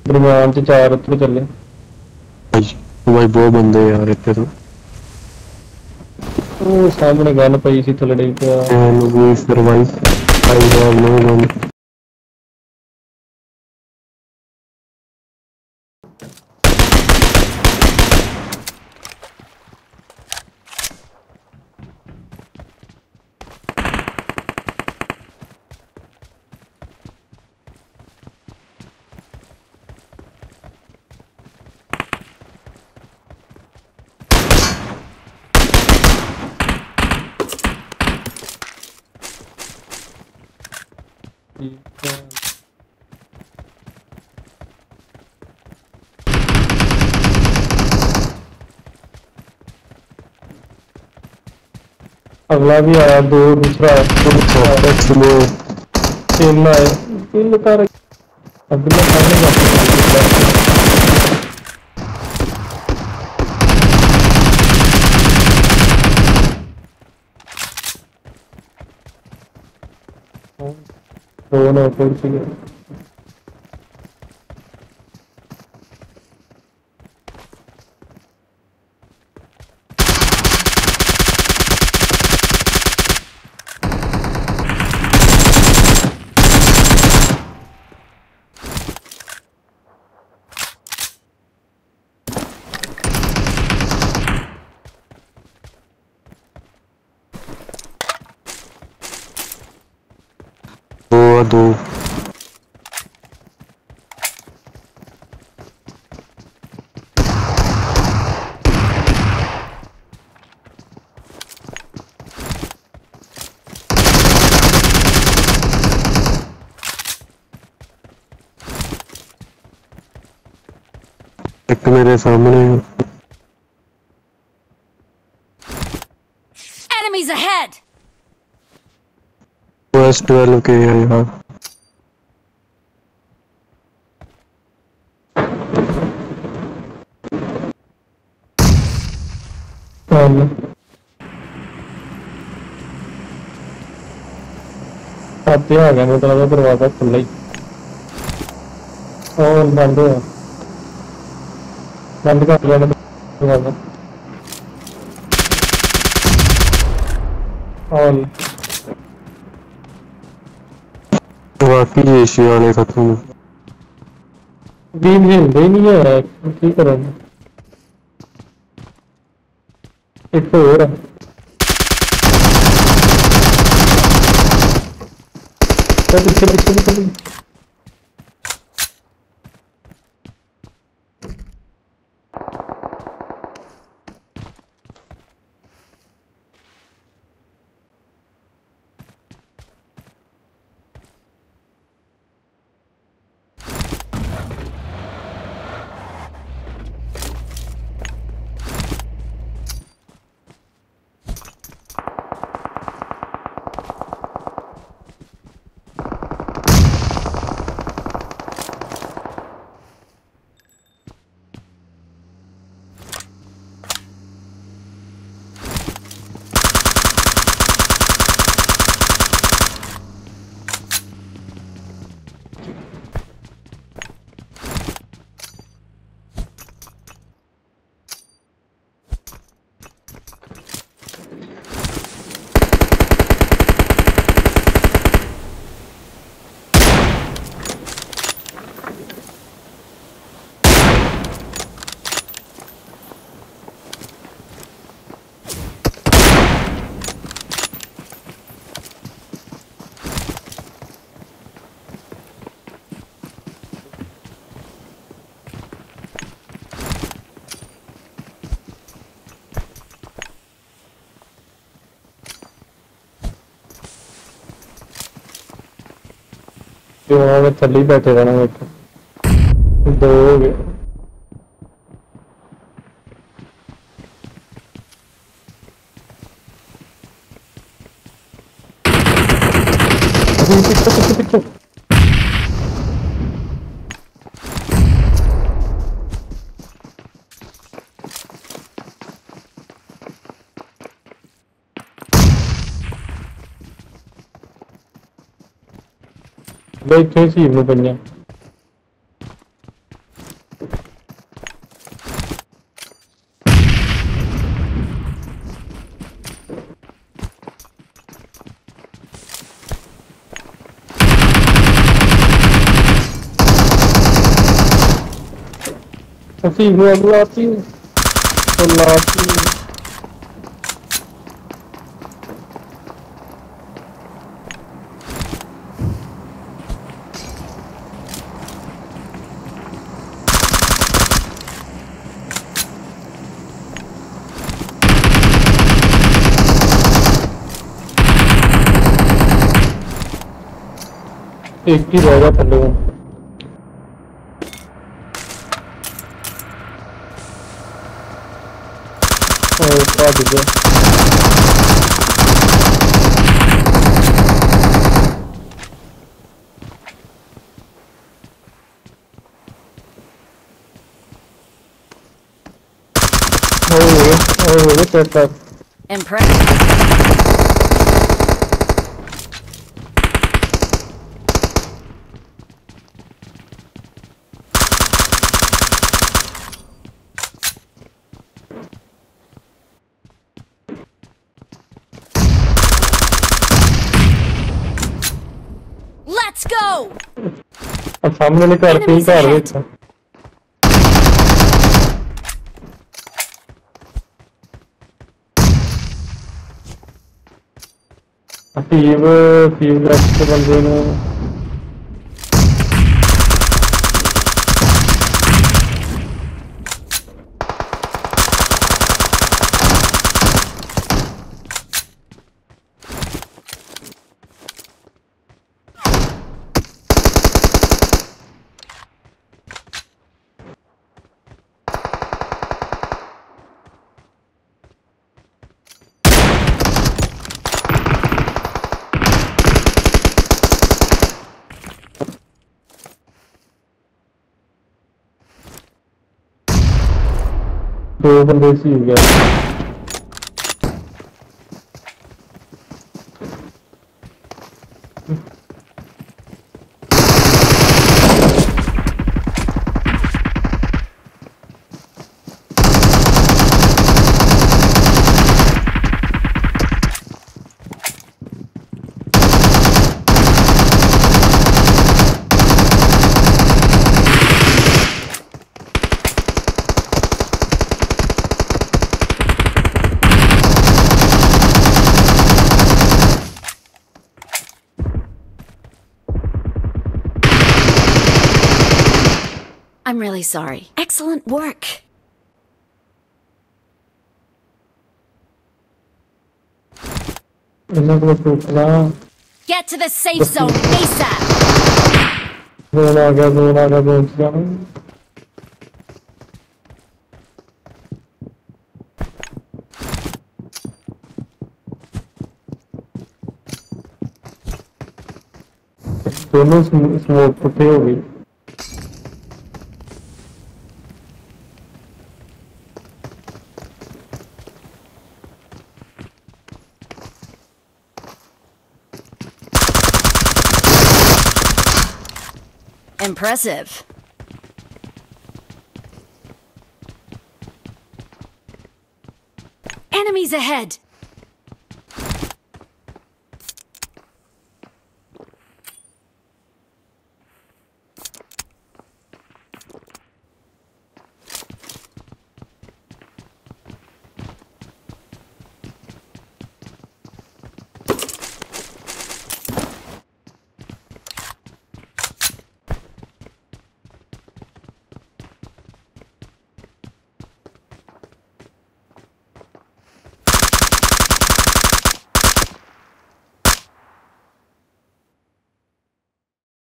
दरम्यान च चार उत्तर चले। भाई बहुत बंदे यार इतने तो। ਉਹ ਸਾਹਮਣੇ ਗੱਲ ਪਈ ਸੀ ਥੱਲੇ ਡਿੱਗ ਪਿਆ। And we survive. I have no gun. ਠੀਕ ਹੈ। अगला भी आया दो दूसरा तीन आए तीन कर अगला सामने दो ना कुर्सी दो एक मेरे सामने Enemies ahead! वेस्ट 12 के है यार। आते आ गया मतलब दरवाजा खुला ही और बंद हुआ बंद कर दिया दरवाजा और बाकी एशिया वाले खत्म। बीम हिलते ही नहीं है की करेंगे एक और है पीछे पीछे पीछे जो मैं थली बैठे रहना एक दो हो गए पीछे पीछे पीछे बैठे सी में पईयां ऐसी हुआ बुलाती है तो लाती है। एक ही रहेगा थल्ले में। और क्या दिखे और कैसा Impressive. Let's go. अब सामने लेकर आते ही कर रहे थे। फीव के बंदे ने दो बंदे सी हो गया। I'm really sorry. Excellent work. इन्हें को पूछना Get to the safe zone ASAP. Zone आ गया जोन से जाना। दोनों स्मोक पुट्टे हो गई। Impressive. Enemies ahead.